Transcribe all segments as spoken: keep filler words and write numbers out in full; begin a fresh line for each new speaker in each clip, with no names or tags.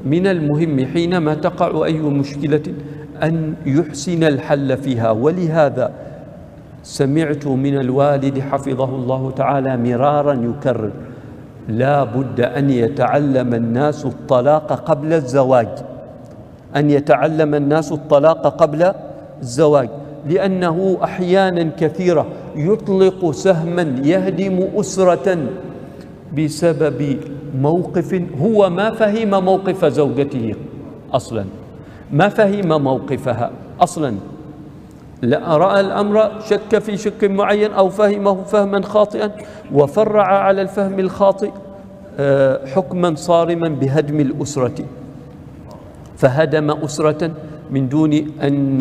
من المهم حينما تقع أي مشكلة أن يحسن الحل فيها. ولهذا سمعت من الوالد حفظه الله تعالى مرارا يكرر: لا بد أن يتعلم الناس الطلاق قبل الزواج، أن يتعلم الناس الطلاق قبل الزواج، لأنه أحيانا كثيرة يطلق سهما يهدم أسرة بسبب موقف هو ما فهم موقف زوجته أصلا، ما فهم موقفها أصلا، لا رأى الأمر شك في شك معين أو فهمه فهما خاطئا وفرع على الفهم الخاطئ حكما صارما بهدم الأسرة، فهدم أسرة من دون أن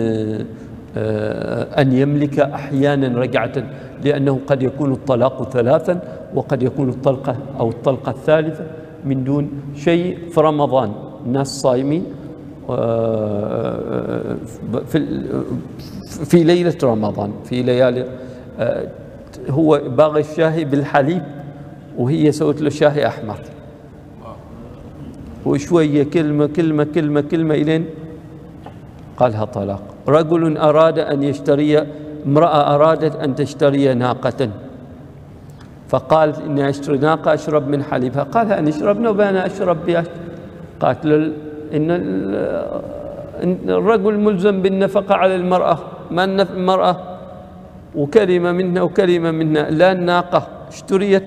أن يملك أحيانا رجعة، لأنه قد يكون الطلاق ثلاثا وقد يكون الطلقة أو الطلقة الثالثة من دون شيء. في رمضان الناس صايمين في في ليلة رمضان، في ليالي، هو باغي الشاهي بالحليب وهي سوت له شاهي أحمر، وشوية كلمة كلمة كلمة كلمة إلين قالها طلاق. رجل أراد أن يشتري، امرأة أرادت أن تشتري ناقة، فقالت إني أشتري ناقة أشرب من حليبها، قالها أن اشربنا وأنا أشرب بها. قالت له إن الرجل ملزم بالنفقة على المرأة، ما المرأة وكلمة منها وكلمة منها، لا الناقة اشتريت،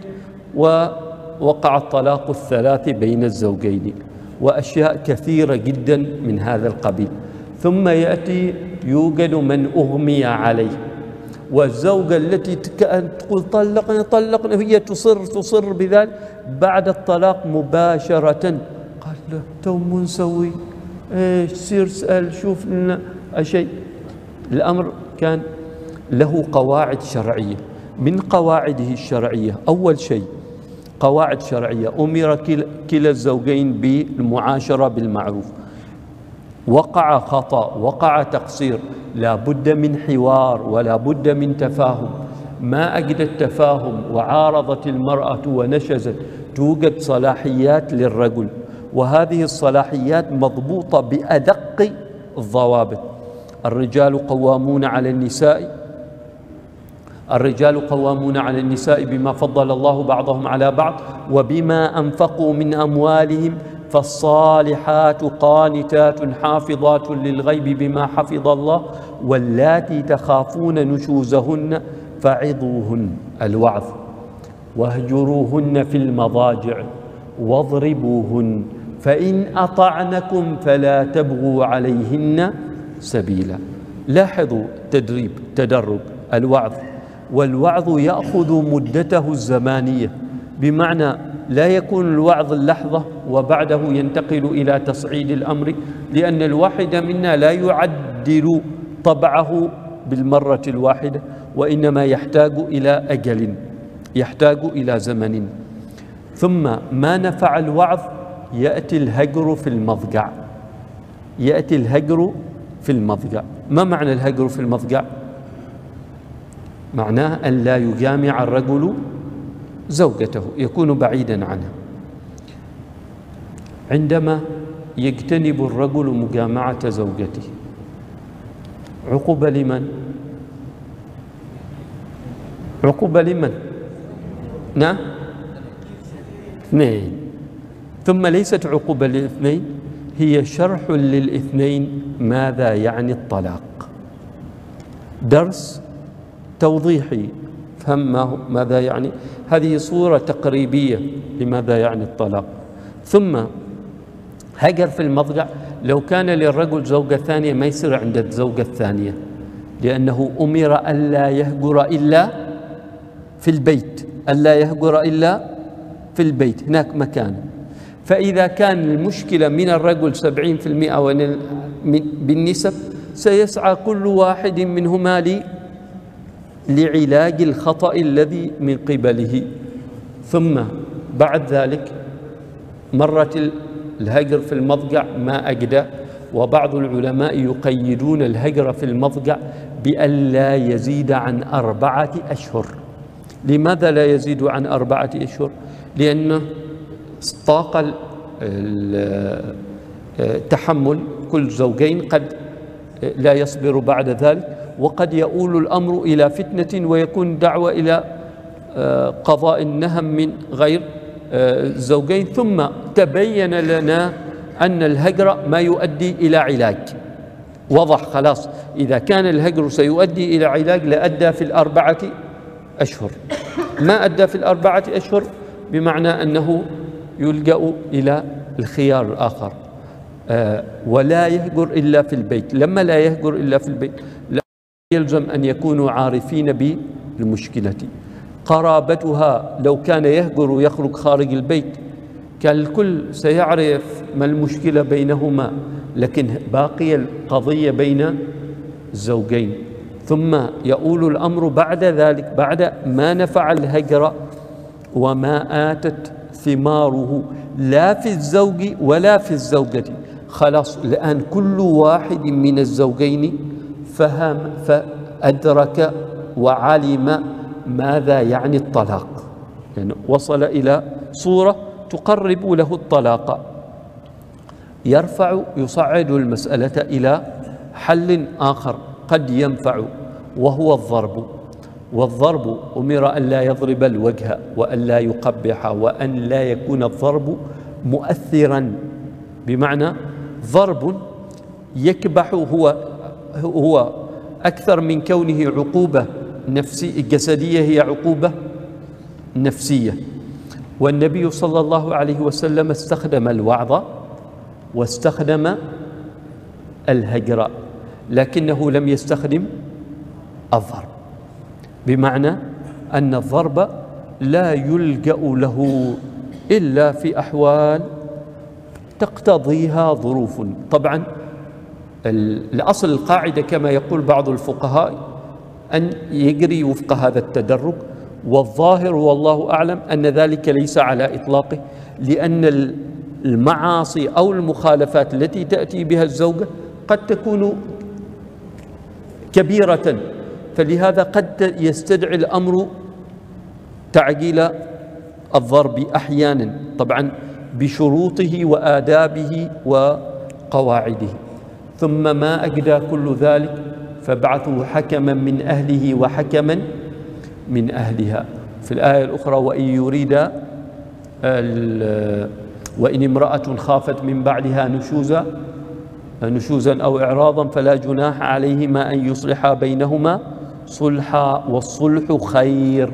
ووقع الطلاق الثلاث بين الزوجين، وأشياء كثيرة جدا من هذا القبيل. ثم يأتي يوجد من أغمي عليه، والزوجة التي تقول طلقني طلقني هي تصر تصر بذلك، بعد الطلاق مباشرة قال له تو مو نسوي ايش، سير اسأل شوف لنا شيء. الأمر كان له قواعد شرعية، من قواعده الشرعية أول شيء قواعد شرعية: أمر كلا الزوجين بالمعاشرة بالمعروف، وقع خطأ وقع تقصير لا بد من حوار ولا بد من تفاهم. ما أجد التفاهم وعارضت المرأة ونشزت، توجد صلاحيات للرجل، وهذه الصلاحيات مضبوطة بأدق الضوابط. الرجال قوامون على النساء الرجال قوامون على النساء بما فضل الله بعضهم على بعض وبما أنفقوا من أموالهم، فالصالحات قانتات حافظات للغيب بما حفظ الله، واللاتي تخافون نشوزهن فعظوهن، الوعظ، واهجروهن في المضاجع واضربوهن، فإن أطعنكم فلا تبغوا عليهن سبيلا. لاحظوا تدريب تدرج الوعظ، والوعظ يأخذ مدته الزمانية، بمعنى لا يكون الوعظ اللحظة وبعده ينتقل إلى تصعيد الأمر، لأن الواحد منا لا يعدل طبعه بالمرة الواحدة، وإنما يحتاج إلى أجل، يحتاج إلى زمن. ثم ما نفع الوعظ يأتي الهجر في المضجع، يأتي الهجر في المضجع. ما معنى الهجر في المضجع؟ معناه أن لا يجامع الرجل زوجته، يكون بعيدا عنها. عندما يجتنب الرجل مجامعة زوجته عقوبة لمن؟ عقوبة لمن؟ نعم، اثنين. ثم ليست عقوبة للاثنين، هي شرح للاثنين ماذا يعني الطلاق، درس توضيحي، فهم ماذا يعني، هذه صورة تقريبية لماذا يعني الطلاق. ثم هجر في المضجع، لو كان للرجل زوجة ثانية ما يصير عند الزوجة الثانية، لأنه أمر ألا يهجر إلا في البيت، ألا يهجر إلا في البيت، هناك مكان. فإذا كان المشكلة من الرجل سبعين في المئة بالنسب، سيسعى كل واحد منهما لي لعلاج الخطأ الذي من قبله. ثم بعد ذلك مرت الهجر في المضجع ما أجدى، وبعض العلماء يقيدون الهجر في المضجع بأن لا يزيد عن أربعة أشهر. لماذا لا يزيد عن أربعة أشهر؟ لأنه طاق تحمل كل زوجين قد لا يصبر بعد ذلك، وقد يؤول الأمر إلى فتنة ويكون دعوة إلى قضاء النهم من غير الزوجين. ثم تبين لنا أن الهجر ما يؤدي إلى علاج، وضح خلاص. إذا كان الهجر سيؤدي إلى علاج لأدى في الأربعة أشهر، ما أدى في الأربعة أشهر بمعنى أنه يلجأ إلى الخيار الآخر. آه ولا يهجر إلا في البيت. لما لا يهجر إلا في البيت لا يلزم أن يكونوا عارفين بالمشكلة. قرابتها لو كان يهجر ويخرج خارج البيت كان الكل سيعرف ما المشكلة بينهما، لكن باقي القضية بين الزوجين. ثم يؤول الأمر بعد ذلك، بعد ما نفع الهجر وما آتت ثماره لا في الزوج ولا في الزوجة، خلاص الآن كل واحد من الزوجين فهم فأدرك وعلم ماذا يعني الطلاق، يعني وصل إلى صورة تقرب له الطلاق. يرفع يصعد المسألة إلى حل آخر قد ينفع، وهو الضرب. والضرب أمر أن لا يضرب الوجه وأن لا يقبح وأن لا يكون الضرب مؤثرا، بمعنى ضرب يكبح هو هو أكثر من كونه عقوبة نفسية جسدية، هي عقوبة نفسية. والنبي صلى الله عليه وسلم استخدم الوعظ واستخدم الهجر، لكنه لم يستخدم الضرب، بمعنى أن الضرب لا يلجأ له إلا في أحوال تقتضيها ظروف. طبعا الأصل القاعدة كما يقول بعض الفقهاء أن يجري وفق هذا التدرج، والظاهر والله أعلم أن ذلك ليس على إطلاقه، لأن المعاصي أو المخالفات التي تأتي بها الزوجة قد تكون كبيرة، فلهذا قد يستدعي الأمر تعجيل الضرب أحيانا، طبعا بشروطه وآدابه وقواعده. ثم ما أجدى كل ذلك فابعثوا حكما من أهله وحكما من أهلها. في الآية الأخرى وإن يريد وإن امرأة خافت من بعدها نشوزا نشوزا أو إعراضا فلا جناح عليهما أن يصلحا بينهما صلحا والصلح خير.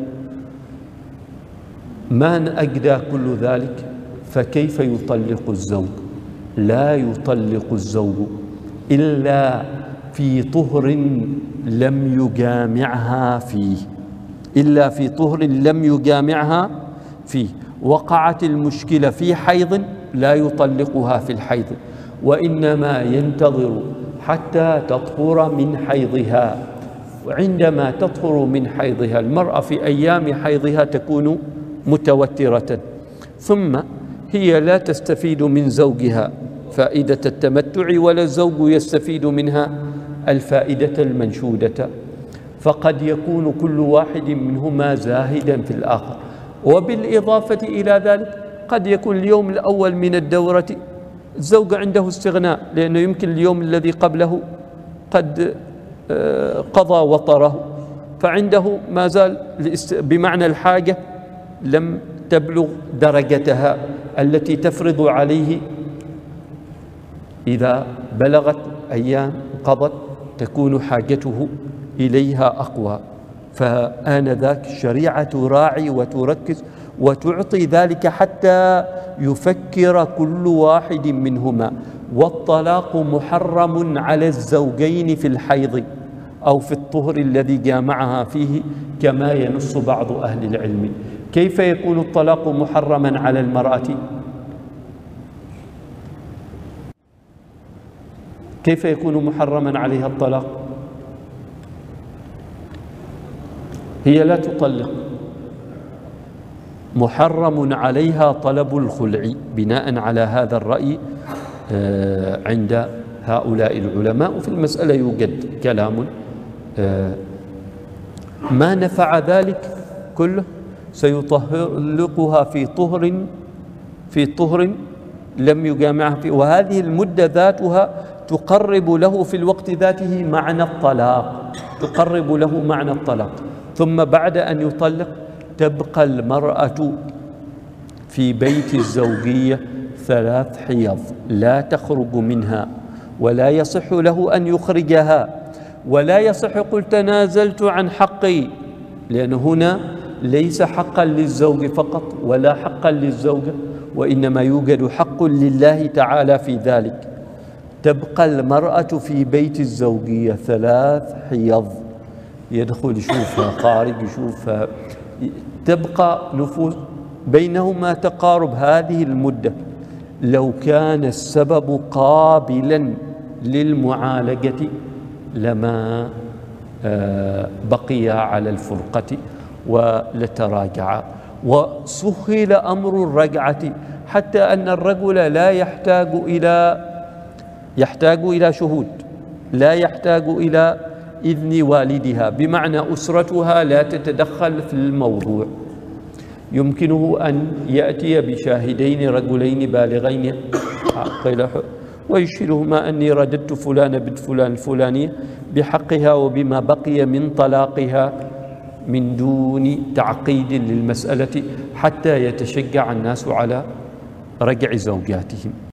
ما أجدى كل ذلك فكيف يطلق الزوج؟ لا يطلق الزوج إلا في طهر لم يجامعها فيه، إلا في طهر لم يجامعها فيه. وقعت المشكلة في حيض لا يطلقها في الحيض، وإنما ينتظر حتى تطهر من حيضها. وعندما تطهر من حيضها المرأة في أيام حيضها تكون متوترة، ثم هي لا تستفيد من زوجها فائدة التمتع ولا الزوج يستفيد منها الفائدة المنشودة، فقد يكون كل واحد منهما زاهدا في الآخر. وبالإضافة إلى ذلك قد يكون اليوم الأول من الدورة الزوج عنده استغناء، لأنه يمكن اليوم الذي قبله قد قضى وطره، فعنده ما زال بمعنى الحاجة لم تبلغ درجتها التي تفرض عليه. إذا بلغت أيام قضت تكون حاجته إليها أقوى، فآنذاك الشريعة تراعي وتركز وتعطي ذلك حتى يفكر كل واحد منهما. والطلاق محرم على الزوجين في الحيض أو في الطهر الذي جامعها فيه كما ينص بعض أهل العلم. كيف يكون الطلاق محرما على المرأة؟ كيف يكون محرما عليها الطلاق؟ هي لا تطلق، محرم عليها طلب الخلع بناء على هذا الرأي عند هؤلاء العلماء. وفي المسألة يوجد كلام. ما نفع ذلك كله سيطلقها في طهر في طهر لم يجامعها فيه، وهذه المدة ذاتها تقرب له في الوقت ذاته معنى الطلاق، تقرب له معنى الطلاق. ثم بعد أن يطلق تبقى المرأة في بيت الزوجية ثلاث حيض لا تخرج منها، ولا يصح له أن يخرجها، ولا يصح قل تنازلت عن حقي، لأن هنا ليس حقا للزوج فقط ولا حقا للزوجة، وإنما يوجد حق لله تعالى في ذلك. تبقى المرأة في بيت الزوجية ثلاث حيض، يدخل يشوفها، خارج يشوفها، تبقى نفوس بينهما تقارب هذه المدة. لو كان السبب قابلا للمعالجة لما بقي على الفرقة ولتراجعا، وسهل أمر الرجعة حتى أن الرجل لا يحتاج إلى يحتاج إلى شهود، لا يحتاج إلى إذن والدها، بمعنى أسرتها لا تتدخل في الموضوع. يمكنه أن يأتي بشاهدين رجلين بالغين ويشهدهما أني رددت فلان بنت فلان الفلانية بحقها وبما بقي من طلاقها، من دون تعقيد للمسألة، حتى يتشجع الناس على رجع زوجاتهم.